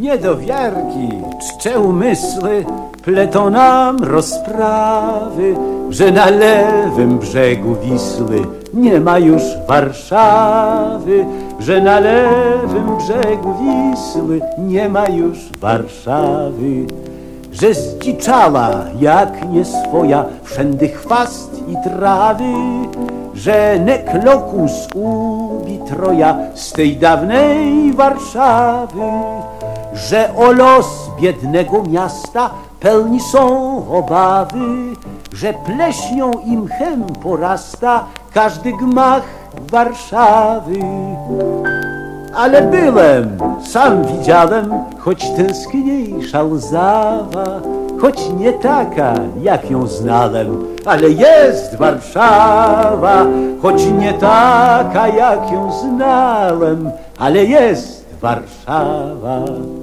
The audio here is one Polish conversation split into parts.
niedowiarki, czcze umysły, pletą nam rozprawy, że na lewym brzegu Wisły nie ma już Warszawy, że na lewym brzegu Wisły nie ma już Warszawy, że zdziczała jak nie swoja wszędy chwast i trawy, że neklokus ubi Troja z tej dawnej Warszawy, że o los biednego miasta pełni są obawy, że pleśnią i mchem porasta każdy gmach Warszawy. Ale byłem, sam widziałem, choć tęskniejsza łzawa, choć nie taka, jak ją znałem, ale jest Warszawa, choć nie taka, jak ją znałem, ale jest Warszawa.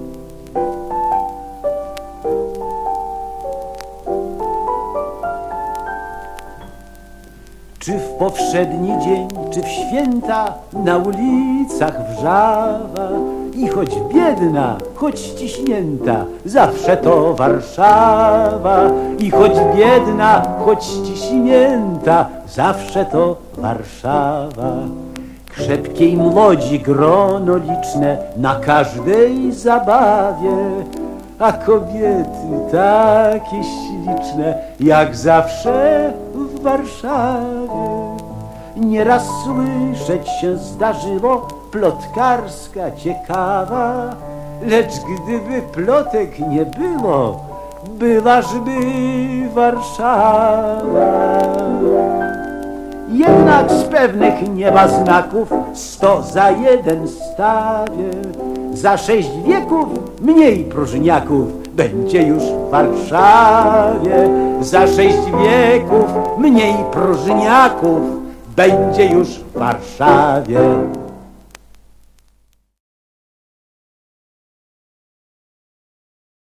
Czy w powszedni dzień, czy w święta na ulicach wrzawa i choć biedna, choć ściśnięta, zawsze to Warszawa. I choć biedna, choć ściśnięta, zawsze to Warszawa. Krzepkiej młodzi grono liczne na każdej zabawie, a kobiety takie śliczne, jak zawsze w Warszawie. Nieraz słyszeć się zdarzyło plotkarska ciekawa, lecz gdyby plotek nie było, byłażby Warszawa. Jednak z pewnych nie ma znaków 100 za 1 stawię. Za 6 wieków mniej próżniaków będzie już w Warszawie. Za 6 wieków mniej próżniaków będzie już w Warszawie.